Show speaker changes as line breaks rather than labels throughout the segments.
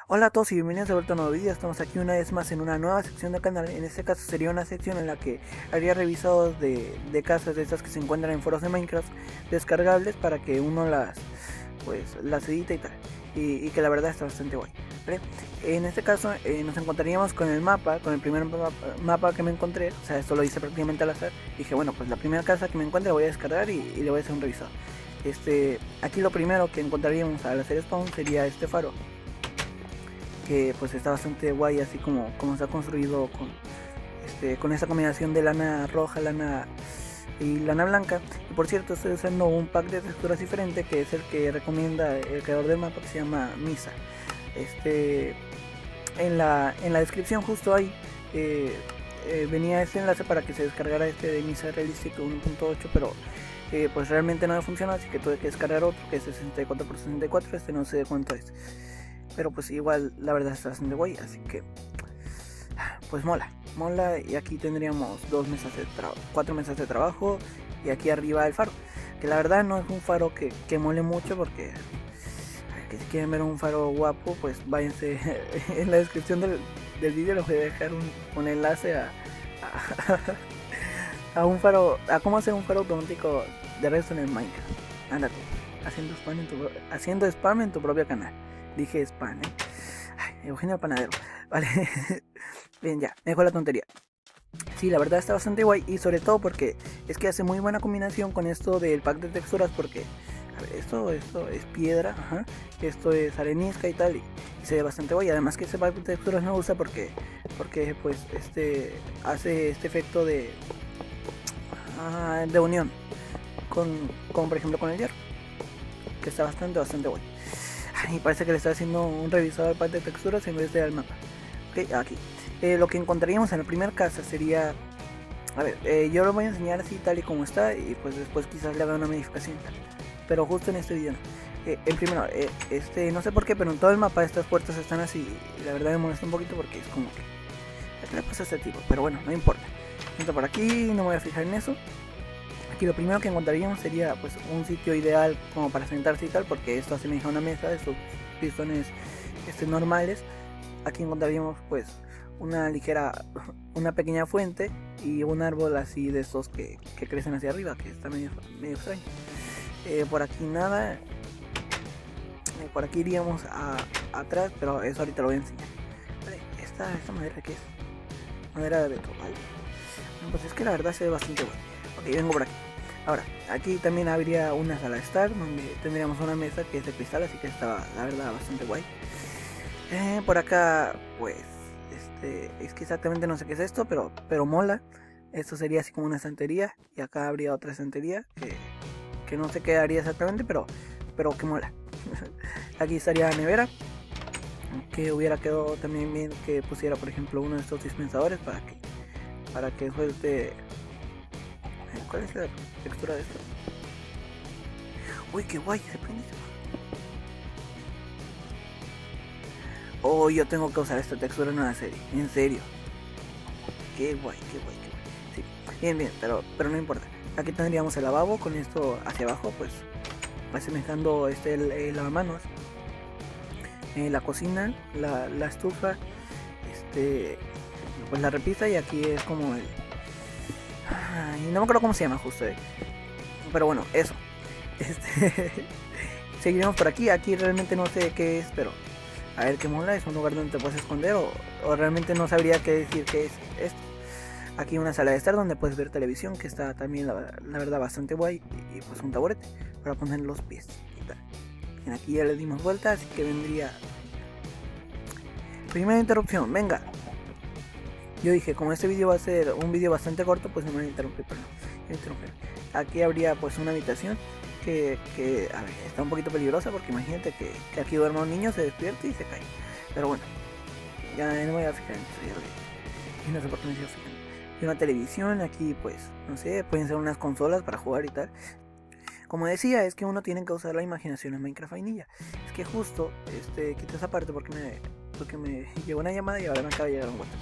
Hola a todos y bienvenidos a vuelta a un nuevo vídeo. Estamos aquí una vez más en una nueva sección del canal. En este caso sería una sección en la que haría revisados de casas de estas que se encuentran en foros de Minecraft descargables para que uno las edite y tal. Y que la verdad está bastante guay, ¿vale? En este caso nos encontraríamos con el mapa, con el primer mapa que me encontré. O sea, esto lo hice prácticamente al azar. Dije, bueno, pues la primera casa que me encuentre la voy a descargar y le voy a hacer un revisado. Aquí lo primero que encontraríamos al hacer spawn sería este faro, que pues está bastante guay, así como está construido con esta combinación de lana roja, lana y lana blanca. Y por cierto, estoy usando un pack de texturas diferente, que es el que recomienda el creador del mapa, que se llama Misa. En la descripción justo ahí venía este enlace para que se descargara de Misa Realistic 1.8, pero pues realmente no me funciona, así que tuve que descargar otro que es 64x64. No sé de cuánto es, pero pues igual la verdad está bastante guay, así que pues mola. Y aquí tendríamos 4 mesas de trabajo, y aquí arriba el faro, que la verdad no es un faro que mole mucho, porque que si quieren ver un faro guapo, pues váyanse en la descripción del vídeo. Les voy a dejar un enlace a un faro, a cómo hacer un faro automático de redstone en Minecraft. Ándate, haciendo spam en tu propio canal. Dije spam, Ay, Eugenio el Panadero. Vale. Bien, ya, me dejó la tontería. Sí, la verdad está bastante guay, y sobre todo porque es que hace muy buena combinación con esto del pack de texturas, porque a ver, esto es piedra, ajá, esto es arenisca y tal, y se ve bastante guay. Además que ese pack de texturas me gusta porque pues hace este efecto de unión con por ejemplo con el hierro, que está bastante guay. Y parece que le está haciendo un revisado al pack de texturas en vez de al mapa. Ok, aquí. Lo que encontraríamos en la primera casa sería... A ver, yo lo voy a enseñar así tal y como está, y pues después quizás le haga una modificación. Pero justo en este video no. El primero, no sé por qué, pero en todo el mapa estas puertas están así. Y la verdad me molesta un poquito porque es como que... ¿Qué le pasa a este tipo? Pero bueno, no importa. Entro por aquí, no me voy a fijar en eso. Aquí lo primero que encontraríamos sería pues un sitio ideal como para sentarse y tal, porque esto asemeja a una mesa de estos pistones normales. Aquí encontraríamos pues una pequeña fuente y un árbol así de estos que crecen hacia arriba, que está medio extraño. Por aquí nada. Por aquí iríamos atrás, pero eso ahorita lo voy a enseñar. Vale, esta madera, ¿qué es? Madera de beto, ¿vale? Pues es que la verdad se ve bastante bueno. Ok, vengo por aquí. Ahora, aquí también habría una sala de estar, donde tendríamos una mesa que es de cristal, así que está la verdad bastante guay. Por acá, pues, es que exactamente no sé qué es esto, pero mola. Esto sería así como una estantería, y acá habría otra estantería que no sé qué haría exactamente, pero que mola. Aquí estaría la nevera, que hubiera quedado también bien que pusiera, por ejemplo, uno de estos dispensadores para que suelte. ¿Cuál es la textura de esto? Uy, qué guay, se prende. Oh, yo tengo que usar esta textura en una serie, en serio. Qué guay. Sí, bien, pero no importa. Aquí tendríamos el lavabo con esto hacia abajo, pues asemejando el lavamanos. La cocina, la estufa, pues la repisa, y aquí es como el... Ay, no me acuerdo cómo se llama justo, pero bueno, eso. Seguiremos por aquí. Aquí realmente no sé qué es, pero a ver qué mola. Es un lugar donde te puedes esconder, o realmente no sabría qué decir qué es esto. Aquí una sala de estar donde puedes ver televisión, que está también la verdad bastante guay, y pues un taburete para poner los pies y tal. Y aquí ya le dimos vuelta, así que vendría... Primera interrupción, venga. Yo dije, como este vídeo va a ser un vídeo bastante corto, pues no me voy a interrumpir, pero no. Aquí habría pues una habitación que a ver, está un poquito peligrosa, porque imagínate que aquí duerma un niño, se despierta y se cae. Pero bueno, ya no me voy a fijar en eso, y no sé por qué me sigo fijando. Y una televisión, aquí pues, no sé, pueden ser unas consolas para jugar y tal. Como decía, es que uno tiene que usar la imaginación en Minecraft vainilla. Es que justo, quito esa parte porque me llegó una llamada y ahora me acaba de llegar un WhatsApp.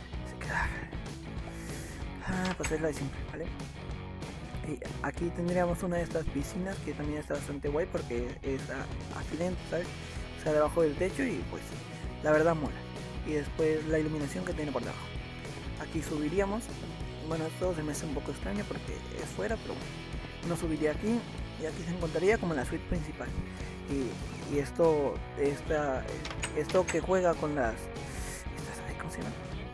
Pues es la de siempre, ¿vale? Y aquí tendríamos una de estas piscinas que también está bastante guay, porque es aquí dentro, ¿sabes? O sea, debajo del techo, y pues la verdad mola. Y después la iluminación que tiene por debajo. Aquí subiríamos. Bueno, esto se me hace un poco extraño porque es fuera, pero bueno. Uno subiría aquí y aquí se encontraría como la suite principal. Y esto que juega con las... ¿Cómo se llama?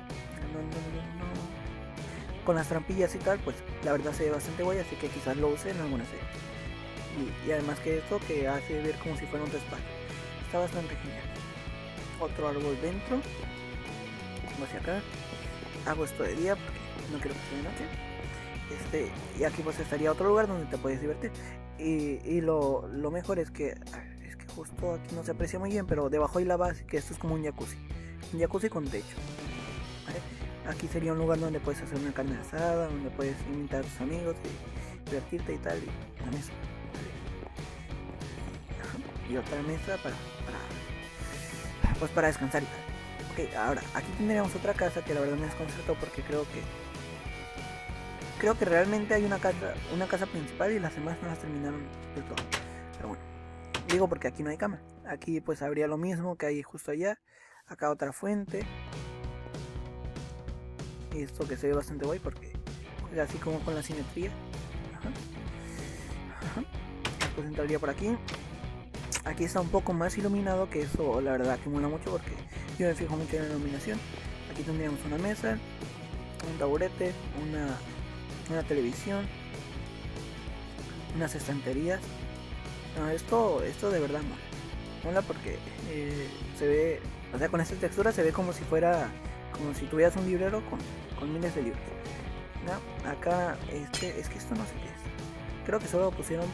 Con las trampillas y tal, pues la verdad se ve bastante guay, así que quizás lo use en alguna serie. Y además que esto que hace ver como si fuera un respaldo. Está bastante genial. Otro árbol dentro. Vengo hacia acá. Hago esto de día porque no quiero que sea de noche. Y aquí pues estaría otro lugar donde te puedes divertir. Y lo mejor es que justo aquí no se aprecia muy bien, pero debajo hay la base, que esto es como un jacuzzi. Un jacuzzi con techo. ¿Vale? Aquí sería un lugar donde puedes hacer una carne asada, donde puedes invitar a tus amigos y divertirte y tal. Y una mesa. ¿Vale? Y otra mesa para descansar y tal. Ok, ahora aquí tendríamos otra casa que la verdad me desconcertó porque creo que realmente hay una casa principal y las demás no las terminaron del todo. Pero bueno, digo porque aquí no hay cama. Aquí pues habría lo mismo que hay justo allá. Acá otra fuente. Y esto que se ve bastante guay porque juega así como con la simetría. Después entraría por aquí. Aquí está un poco más iluminado, que eso la verdad que mola mucho porque yo me fijo mucho en la iluminación. Aquí tendríamos una mesa, un taburete, una televisión, unas estanterías. No, esto de verdad mola porque se ve, o sea, con esta textura se ve como si tuvieras un librero con miles de libros. ¿No? Acá es que esto no sé qué es. Creo que solo lo pusieron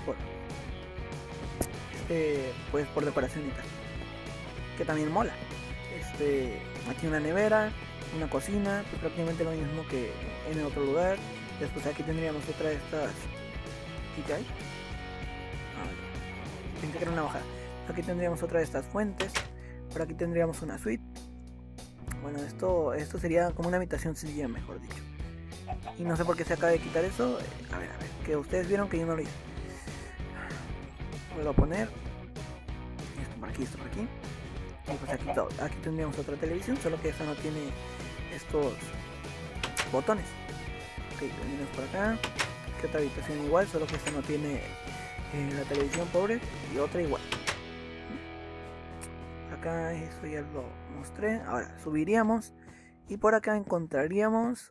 pues por decoración y tal, que también mola. Aquí una nevera, una cocina, pues prácticamente lo mismo que en el otro lugar. Después aquí tendríamos otra de estas. ¿Qué hay? Pensé que era una bajada. Aquí tendríamos otra de estas fuentes. Por aquí tendríamos una suite. Bueno, esto sería como una habitación sencilla, mejor dicho. Y no sé por qué se acaba de quitar eso. A ver, que ustedes vieron que yo no lo hice. Vuelvo a poner esto por aquí. Y pues aquí tendríamos otra televisión, solo que esta no tiene estos botones. Ok, venimos por acá. Que otra habitación igual, solo que esta no tiene la televisión, pobre. Y otra igual. Acá eso ya lo mostré. Ahora subiríamos y por acá encontraríamos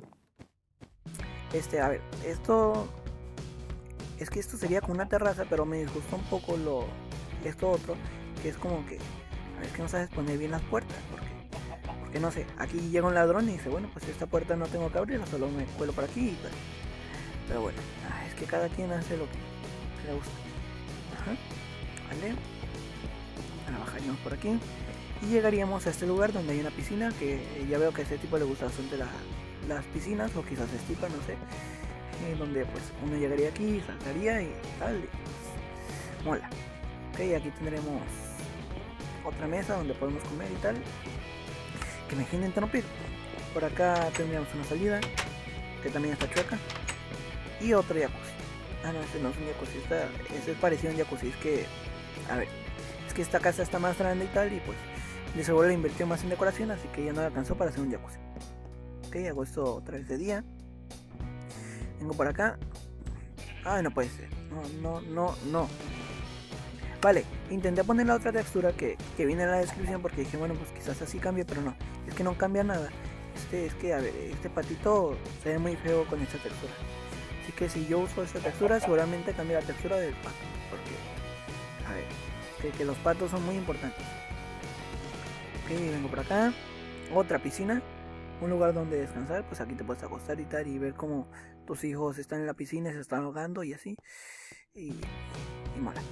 a ver, esto sería como una terraza, pero me disgustó un poco esto otro, que es como que a ver, que no sabes poner bien las puertas, porque no sé, aquí llega un ladrón y dice, bueno, pues esta puerta no tengo que abrirla, solo me cuelo por aquí y tal. Pero bueno, es que cada quien hace lo que le gusta. Vale, ahora bajaríamos por aquí y llegaríamos a este lugar donde hay una piscina, que ya veo que a este tipo le gusta bastante las piscinas, o quizás es tipo, no sé, donde pues uno llegaría aquí, saltaría y tal, y pues, mola. Ok, aquí tendremos otra mesa donde podemos comer y tal, que me dejen de interrumpir. Por acá tendríamos una salida que también está chueca y otro jacuzzi. No, este no es un jacuzzi, este es parecido a un jacuzzi. Es que, a ver, es que esta casa está más grande y tal, y pues de seguro le invirtió más en decoración, así que ya no le alcanzó para hacer un jacuzzi. Ok, hago esto otra vez de día. Vengo por acá. Ay, no puede ser. No. Vale, intenté poner la otra textura que viene en la descripción porque dije, bueno, pues quizás así cambie, pero no. Es que no cambia nada. Es que, a ver, este patito se ve muy feo con esta textura. Así que si yo uso esta textura, seguramente cambia la textura del pato. Porque, a ver, que los patos son muy importantes. Ok, vengo por acá. Otra piscina. Un lugar donde descansar, pues aquí te puedes acostar y tal, y ver cómo tus hijos están en la piscina y se están ahogando y así. Y mola.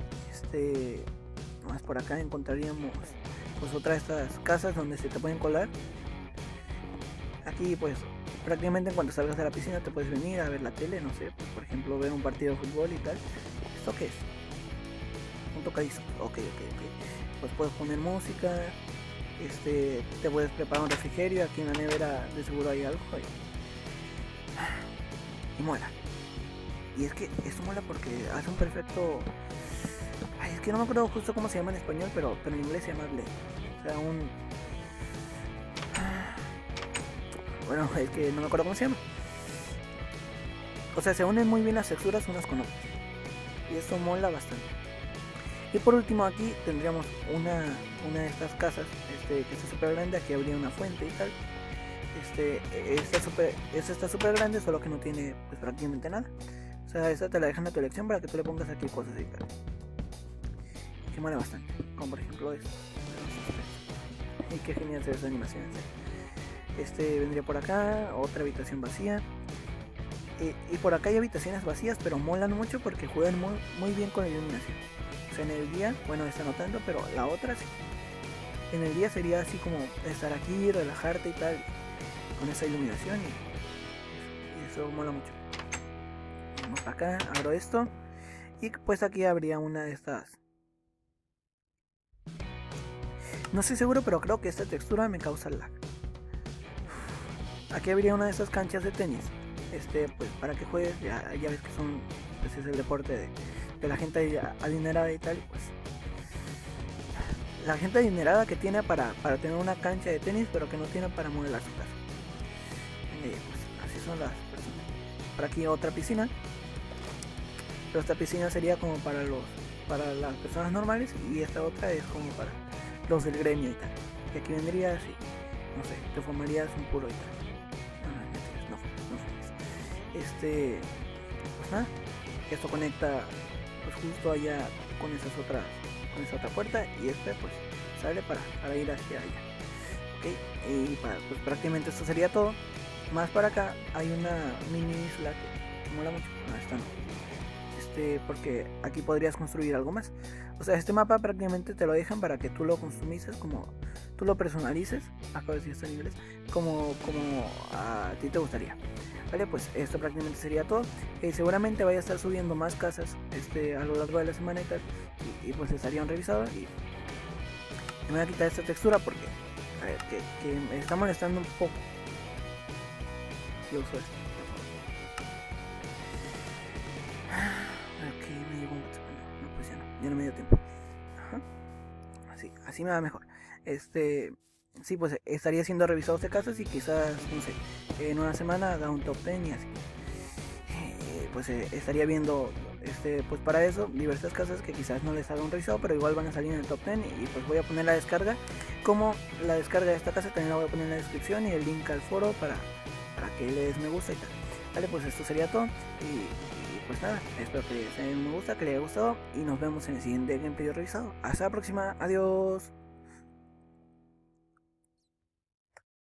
Más por acá encontraríamos pues otra de estas casas donde se te pueden colar. Aquí pues prácticamente en cuanto salgas de la piscina te puedes venir a ver la tele, no sé, pues, por ejemplo ver un partido de fútbol y tal. ¿Esto qué es? Un tocadiscos. Ok. Pues puedes poner música. Te puedes preparar un refrigerio. Aquí en la nevera de seguro hay algo y mola. Y es que esto mola porque hace un perfecto... es que no me acuerdo justo cómo se llama en español, pero en inglés se llama blend. O sea, bueno, es que no me acuerdo cómo se llama. O sea, se unen muy bien las texturas unas con otras. Y eso mola bastante. Y por último aquí tendríamos una de estas casas que está súper grande. Aquí habría una fuente y tal. Esta está súper grande, solo que no tiene pues prácticamente nada. O sea, esta te la dejan a tu elección para que tú le pongas aquí cosas y tal. Que mola bastante. Como por ejemplo esto. Y qué genial se ve esa animación. Vendría por acá, otra habitación vacía. Y por acá hay habitaciones vacías, pero molan mucho porque juegan muy bien con la iluminación. O sea, en el día, bueno, está notando, pero la otra sí. En el día sería así como estar aquí, relajarte y tal, con esa iluminación y eso mola mucho. Vamos para acá, abro esto y pues aquí habría una de estas. No estoy seguro, pero creo que esta textura me causa lag. Aquí habría una de estas canchas de tenis. Pues para que juegues, ya ves que son, pues es el deporte de la gente adinerada y tal, pues la gente adinerada que tiene para tener una cancha de tenis, pero que no tiene para modelar su casa. Pues así son las personas. Por aquí otra piscina, pero esta piscina sería como para las personas normales y esta otra es como para los del gremio y tal. Y aquí vendrías y no sé, te formarías un puro y tal. Pues nada, esto conecta pues justo allá con esa otra puerta y pues sale para ir hacia allá. Okay. Y pues prácticamente esto sería todo. Más para acá hay una mini isla que mola mucho. No, esta no. Porque aquí podrías construir algo más. O sea, este mapa prácticamente te lo dejan para que tú lo customices, como tú lo personalices. Acabo de decir esto en inglés. Como a ti te gustaría. Vale, pues esto prácticamente sería todo. Seguramente vaya a estar subiendo más casas a lo largo de la semana y tal. Y pues estarían revisadas. Y me voy a quitar esta textura porque a ver, que me está molestando un poco. Yo uso esto. Ok, me llegó un WhatsApp. No, pues ya no me dio tiempo. Ajá. Así me va mejor. Sí, pues estaría siendo revisados de casas y quizás, no sé, en una semana haga un top 10 y así. Pues estaría viendo, pues para eso, diversas casas que quizás no les haga un revisado, pero igual van a salir en el top 10 y pues voy a poner la descarga. Como la descarga de esta casa también la voy a poner en la descripción y el link al foro para que le des me gusta y tal. Vale, pues esto sería todo y pues nada, espero que les haya me gusta, que les haya gustado y nos vemos en el siguiente gameplay revisado. Hasta la próxima, adiós.